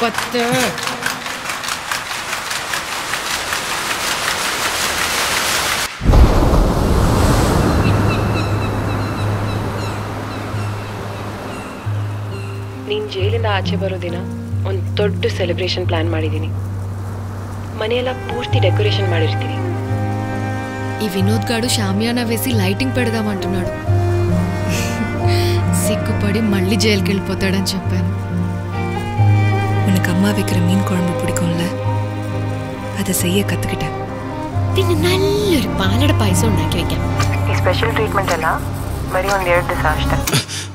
ಪತ್ತೆ ನೀನು ಜೈಲಿಂದ ಆಚೆ ಬರೋ ದಿನ ಒಂದು ದೊಡ್ಡ ಸೆಲೆಬ್ರೇಷನ್ ಪ್ಲಾನ್ ಮಾಡಿದ್ದೀನಿ. ಮನೆಯೆಲ್ಲ ಪೂರ್ತಿ ಡೆಕೋರೇಷನ್ ಮಾಡಿರ್ತೀನಿ. ఈ వినోద్ గాడు షామియానా వేసి లైటింగ్ పెడదామంటున్నాడు. సిగ్గుపడి మళ్ళీ జైలుకి వెళ్ళిపోతాడని చెప్పాను. உனக்கு அம்மா வைக்கிற மீன் குழம்பு பிடிக்கும்ல, அதை செய்ய கற்றுக்கிட்டேன். പിന്നെ നല്ലൊരു പാലട പായസം ഉണ്ടാക്കി വെക്കാം. ಈ ಸ್ಪೆಷಲ್ ಟ್ರೀಟ್ಮೆಂಟ್ ಎಲ್ಲ ಬರೀ ಒಂದು 2 ದಿವಸ ಅಷ್ಟೇ.